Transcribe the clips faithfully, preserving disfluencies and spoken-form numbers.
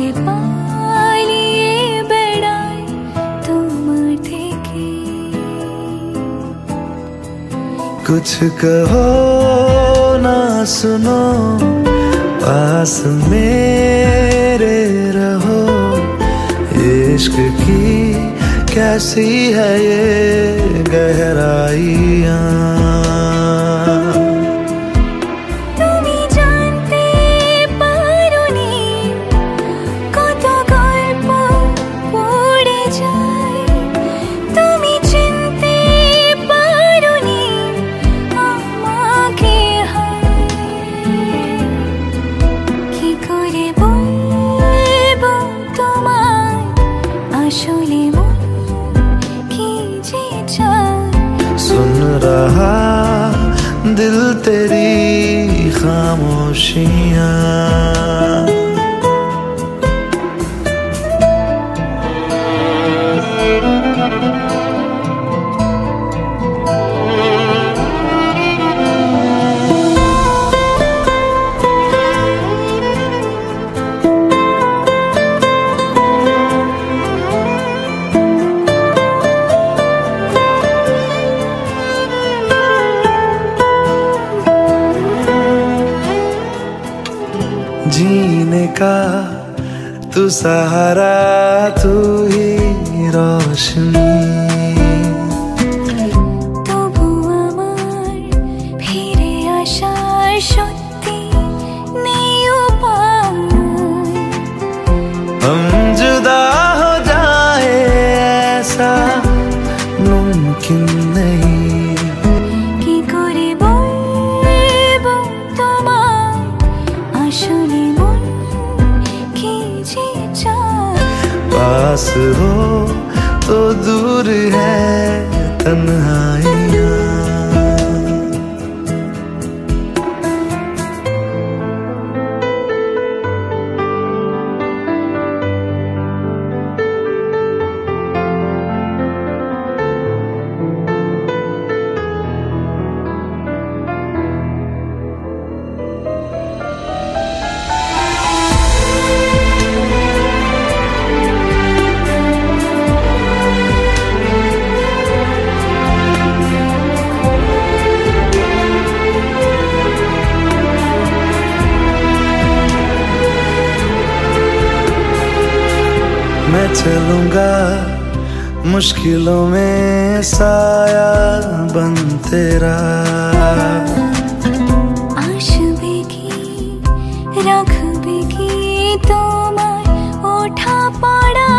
पालिए बेड़ाई तुम थे कुछ कहो ना सुनो पास मेरे रहो। इश्क की कैसी है ये गहराइयाँ, सुन रहा दिल तेरी खामोशियाँ। जीने का तू सहारा तू ही रोशनी, तबु आमार फिरे आशार सত্যि नेই उपाय। हम जुदा हो जाए ऐसा मुमकिन नहीं, कि करे बोलबो তোমায় আসলে মন কি যে চায়। पास हो तो दूर है तन्हाइयाँ। मैं चलूंगा मुश्किलों में साया बन तेरा, আসবে কি রাখবে কি তোমার ওঠা পড়া।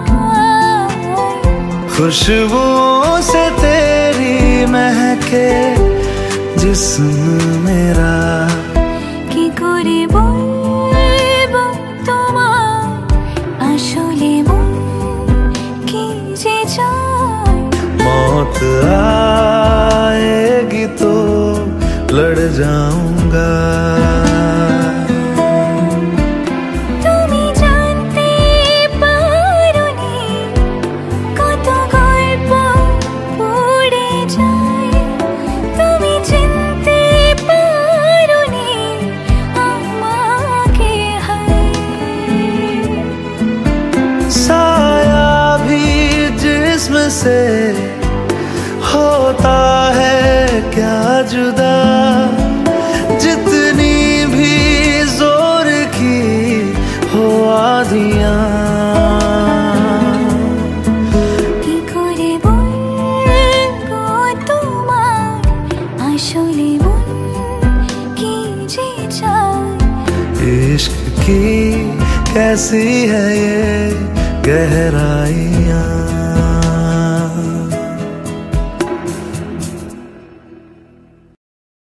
खुशबू से तेरी महके जिस्म मेरा, কি করে বলবো তোমায় আসলে মন কি যে চায়। मौत आएगी तो लड़ जाऊंगा। তুমি জানতে পারোনি কত গল্প পড়ে যায়, তুমি চিনতে পারোনি আমাকে হায়। साया भी जिस्म से होता है क्या जुदा, जितनी भी जोर की हो आधियाँ। কি করে বলবো তোমায় আসলে মন কি যে চায়। इश्क की कैसी है ये गहराइयाँ।